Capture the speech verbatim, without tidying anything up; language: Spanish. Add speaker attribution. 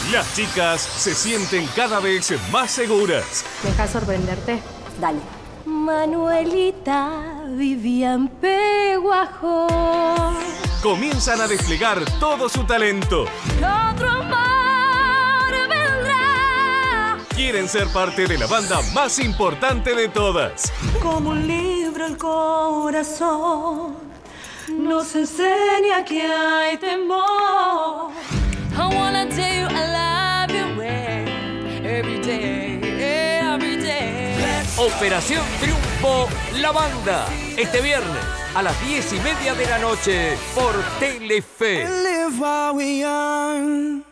Speaker 1: Las chicas se sienten cada vez más seguras.
Speaker 2: Deja sorprenderte.
Speaker 3: Dale.
Speaker 2: Manuelita vivía en Peguajó.
Speaker 1: Comienzan a desplegar todo su talento.
Speaker 2: Otro amor vendrá.
Speaker 1: Quieren ser parte de la banda más importante de todas.
Speaker 4: Como un libro el corazón nos enseña que hay temor.
Speaker 2: I wanna tell you I love you every day, every day.
Speaker 5: Operación Triunfo, la banda. Este viernes a las diez y media de la noche por Telefe.
Speaker 4: Live while we're young.